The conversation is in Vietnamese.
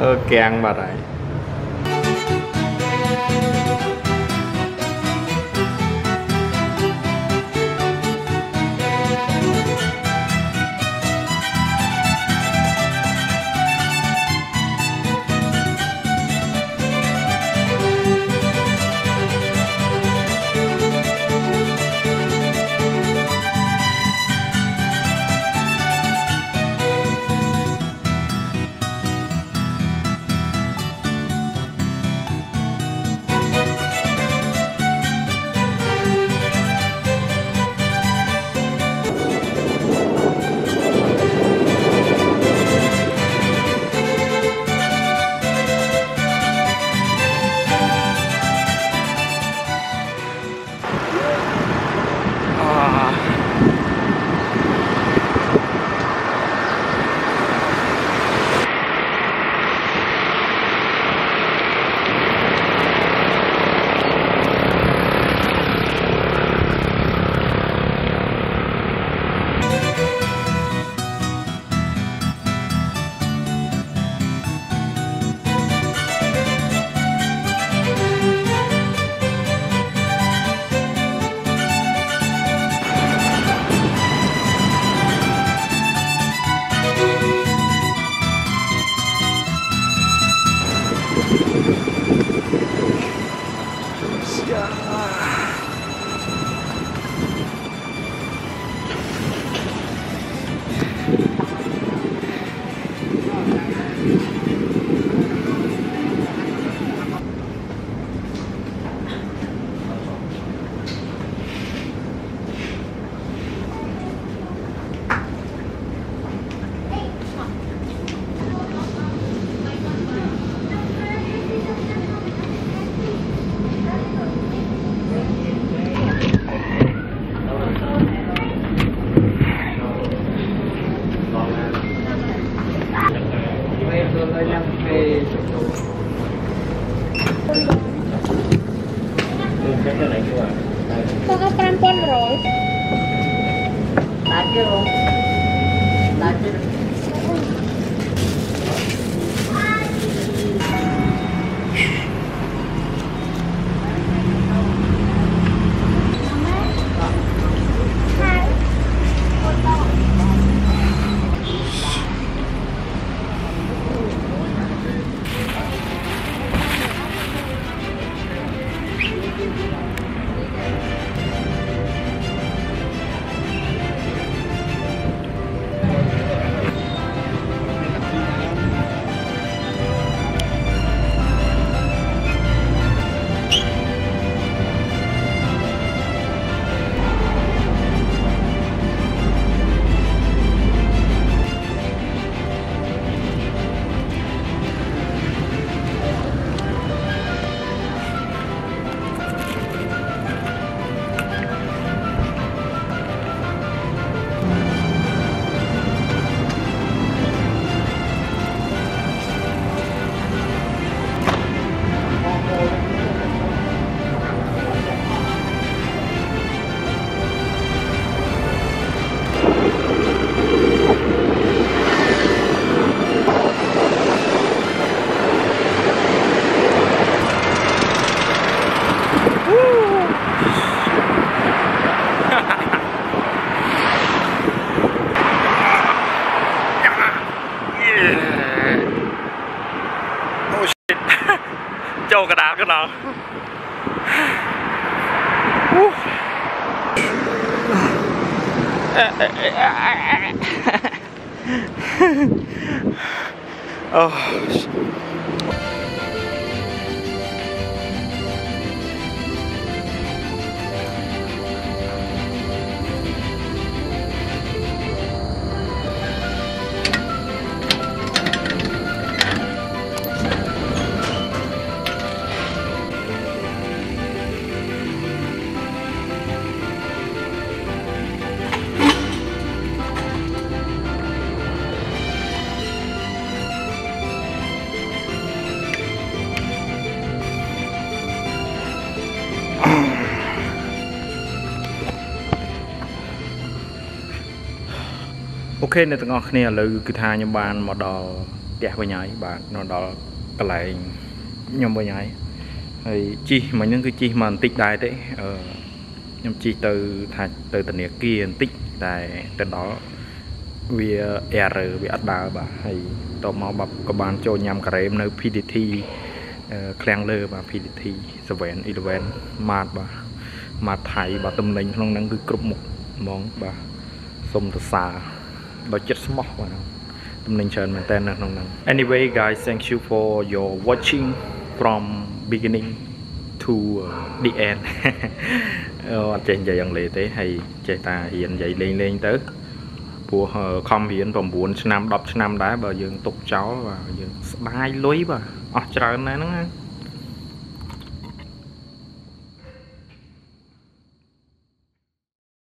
kèng vào đấy. Con có 5 rồi. Đạt chưa luôn? Đạt chưa được. Châu cả đá cái nào. Ok, này tụi ngọc này là cứ tha như bàn mà đò tẹt với nhái bà nó đó cái lại nhom với nhái thì chi mà những cái chi mà tích đài đấy nhom chi từ từ nè kia tích đài từ đó vì R vì ắt đào bà hay tao mau bập các bạn cho nhằm cả em nơi PDT clang lơ bà PDT 7-11 mà thầy bà tâm linh không năng cứ cướp một món bà xôm từ xa đó chết smart bà tâm linh chân mình tên là không năng. Anyway guys, thank you for your watching from beginning to the end. Trên giờ dần lệ thế hay chạy ta hiện dậy lên tới của không hiện from 4 năm 10 năm đá bà dương tục cháu và dương đai lối bà trời này nó